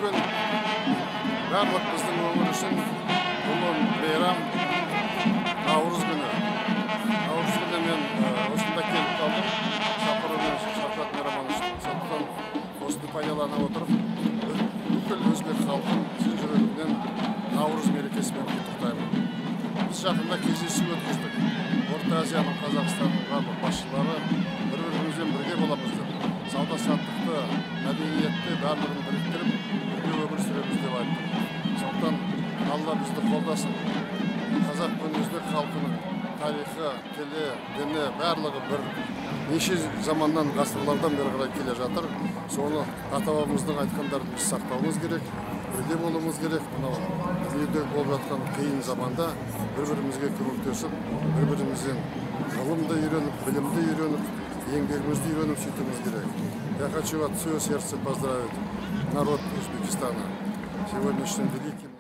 күн барлық біздің өңір үшін ұлы мейрам Наурыз күні. Наурыз күні мен осында келіп қалдым. Шақырумен Шавкат Миромоновичтің. Сондықтан осыны пайдалана отырып, бүкіл өзбек халқын шын жүрегімнен Наурыз мерекесімен құттықтаймын. Біз жақында кездесу өткіздік. Орта Азияның, Қазақстанның барлық басшылары бір-бірімізбен бірге боламыз деп, сауда-саттықты, мәдениетті барлығын біріктіріп, бірге өмір сүреміз деп айтты. Сондықтан Алла бізді қолдасын. Қазақ пен өзбек халқының тарихы, тілі, діні барлығы бір неше заманнан, ғасырлардан бері қарай келе жатыр. Соны ата-бабамыздың айтқандарын біз сақтауымыз керек, бірге болуымыз керек. Мынау дүниеде болып жатқан қиын заманда бір-бірімізге көмектесіп, бір-бірімізден ғылымды үйреніп, білімді үйреніп, еңбегімізді үйреніп сөйтуіміз керек. Я хочу от всего сердца поздравить народ Узбекистана сегодняшним великим